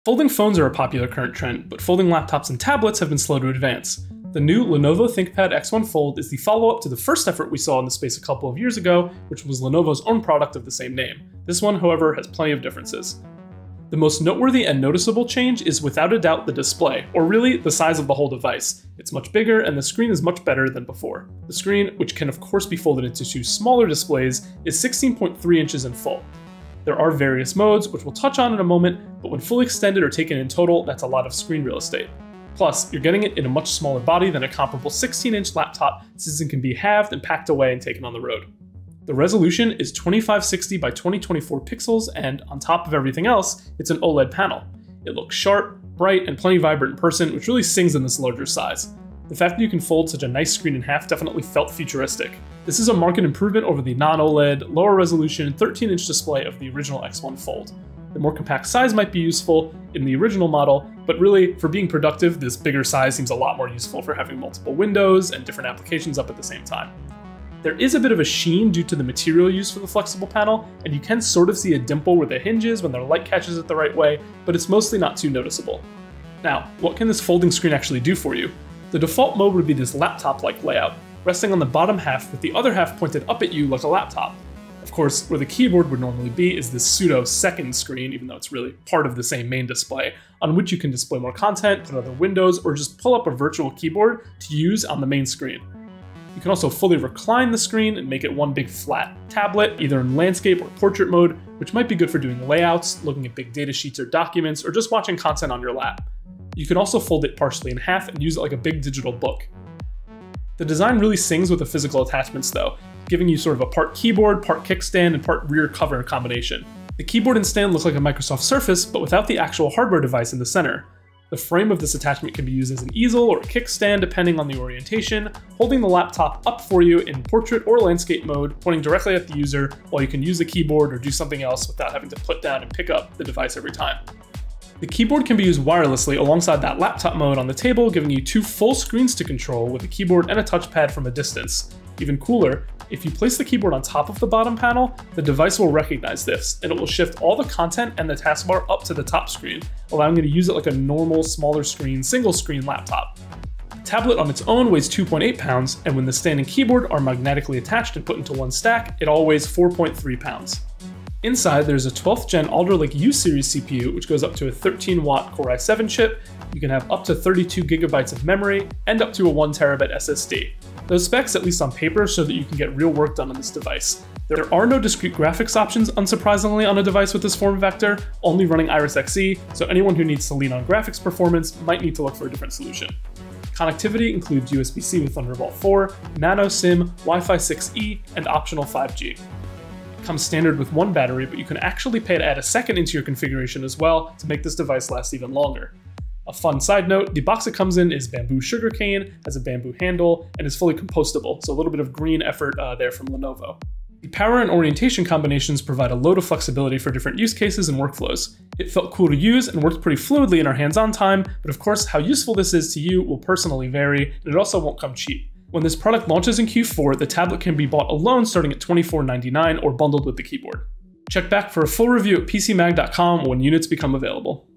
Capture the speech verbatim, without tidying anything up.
Folding phones are a popular current trend, but folding laptops and tablets have been slow to advance. The new Lenovo ThinkPad X one Fold is the follow-up to the first effort we saw in the space a couple of years ago, which was Lenovo's own product of the same name. This one, however, has plenty of differences. The most noteworthy and noticeable change is without a doubt the display, or really the size of the whole device. It's much bigger and the screen is much better than before. The screen, which can of course be folded into two smaller displays, is sixteen point three inches in full. There are various modes, which we'll touch on in a moment, but when fully extended or taken in total, that's a lot of screen real estate. Plus, you're getting it in a much smaller body than a comparable sixteen inch laptop, since it can be halved and packed away and taken on the road. The resolution is twenty-five sixty by twenty twenty-four pixels, and on top of everything else, it's an OLED panel. It looks sharp, bright, and plenty vibrant in person, which really sings in this larger size. The fact that you can fold such a nice screen in half definitely felt futuristic. This is a marked improvement over the non-OLED, lower resolution, thirteen inch display of the original X one Fold. The more compact size might be useful in the original model, but really, for being productive, this bigger size seems a lot more useful for having multiple windows and different applications up at the same time. There is a bit of a sheen due to the material used for the flexible panel, and you can sort of see a dimple where the hinge is when the light catches it the right way, but it's mostly not too noticeable. Now, what can this folding screen actually do for you? The default mode would be this laptop-like layout, resting on the bottom half with the other half pointed up at you like a laptop. Of course, where the keyboard would normally be is this pseudo second screen, even though it's really part of the same main display, on which you can display more content, put other windows, or just pull up a virtual keyboard to use on the main screen. You can also fully recline the screen and make it one big flat tablet, either in landscape or portrait mode, which might be good for doing layouts, looking at big data sheets or documents, or just watching content on your lap. You can also fold it partially in half and use it like a big digital book. The design really sings with the physical attachments though, giving you sort of a part keyboard, part kickstand, and part rear cover combination. The keyboard and stand look like a Microsoft Surface, but without the actual hardware device in the center. The frame of this attachment can be used as an easel or a kickstand depending on the orientation, holding the laptop up for you in portrait or landscape mode, pointing directly at the user, while you can use the keyboard or do something else without having to put down and pick up the device every time. The keyboard can be used wirelessly alongside that laptop mode on the table, giving you two full screens to control with a keyboard and a touchpad from a distance. Even cooler, if you place the keyboard on top of the bottom panel, the device will recognize this, and it will shift all the content and the taskbar up to the top screen, allowing you to use it like a normal, smaller screen, single screen laptop. The tablet on its own weighs two point eight pounds, and when the stand and keyboard are magnetically attached and put into one stack, it all weighs four point three pounds. Inside, there's a twelfth gen Alder Lake U series C P U, which goes up to a thirteen watt Core i seven chip. You can have up to thirty-two gigabytes of memory and up to a one terabyte S S D. Those specs, at least on paper, show that you can get real work done on this device. There are no discrete graphics options, unsurprisingly, on a device with this form factor, only running Iris X E, so anyone who needs to lean on graphics performance might need to look for a different solution. Connectivity includes U S B C with Thunderbolt four, Nano SIM, Wi-Fi six E, and optional five G. Comes standard with one battery, but you can actually pay to add a second into your configuration as well to make this device last even longer. A fun side note, the box it comes in is bamboo sugarcane, has a bamboo handle, and is fully compostable, so a little bit of green effort uh, there from Lenovo. The power and orientation combinations provide a load of flexibility for different use cases and workflows. It felt cool to use and worked pretty fluidly in our hands-on time, but of course how useful this is to you will personally vary, and it also won't come cheap. When this product launches in Q four, the tablet can be bought alone starting at twenty-four ninety-nine or bundled with the keyboard. Check back for a full review at P C mag dot com when units become available.